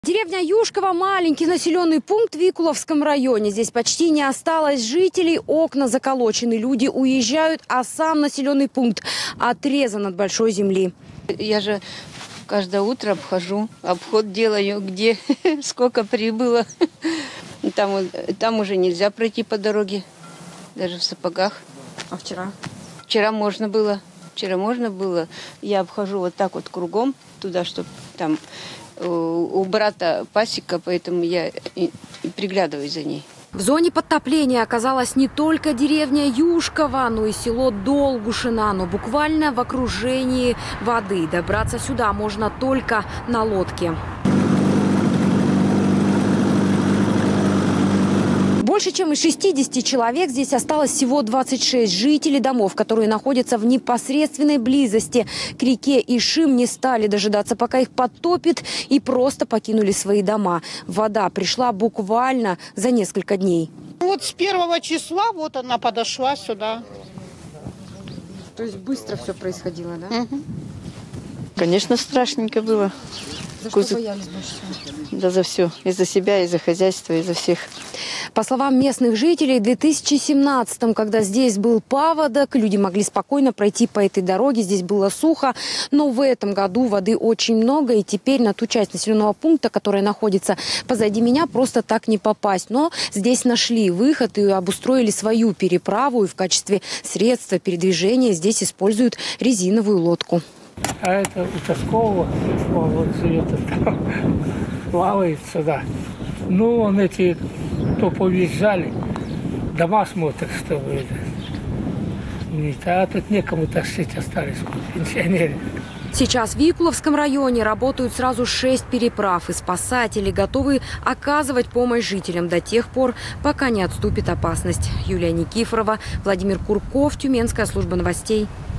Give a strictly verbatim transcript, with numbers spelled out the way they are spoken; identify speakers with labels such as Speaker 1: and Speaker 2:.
Speaker 1: Деревня Юшково – маленький населенный пункт в Викуловском районе. Здесь почти не осталось жителей, окна заколочены, люди уезжают, а сам населенный пункт отрезан от большой земли.
Speaker 2: Я же каждое утро обхожу, обход делаю, где сколько прибыло. Там, там уже нельзя пройти по дороге, даже в сапогах.
Speaker 1: А вчера?
Speaker 2: Вчера можно было. Вчера можно было. Я обхожу вот так вот кругом туда, чтобы там у брата пасека, поэтому я и приглядываюсь за ней.
Speaker 1: В зоне подтопления оказалась не только деревня Юшково, но и село Долгушино. Но буквально в окружении воды. Добраться сюда можно только на лодке. Больше чем из шестидесяти человек здесь осталось всего двадцать шесть. Жителей домов, которые находятся в непосредственной близости к реке Ишим, не стали дожидаться, пока их подтопит, и просто покинули свои дома. Вода пришла буквально за несколько дней.
Speaker 3: Вот с первого числа вот она подошла сюда.
Speaker 1: То есть быстро все происходило, да?
Speaker 2: Угу. Конечно, страшненько было.
Speaker 1: За что боялись больше всего?
Speaker 2: Да за все. И за себя, и за хозяйство, и за всех.
Speaker 1: По словам местных жителей, в две тысячи семнадцатом, когда здесь был паводок, люди могли спокойно пройти по этой дороге, здесь было сухо. Но в этом году воды очень много, и теперь на ту часть населенного пункта, которая находится позади меня, просто так не попасть. Но здесь нашли выход и обустроили свою переправу, и в качестве средства передвижения здесь используют резиновую лодку.
Speaker 4: А это участкового, он вот живет, там, плавает сюда. Ну, он эти, кто повъезжали, дома смотрят, чтобы... А тут некому тащить, остались пенсионеры.
Speaker 1: Сейчас в Викуловском районе работают сразу шесть переправ, и спасатели готовы оказывать помощь жителям до тех пор, пока не отступит опасность. Юлия Никифорова, Владимир Курков, Тюменская служба новостей.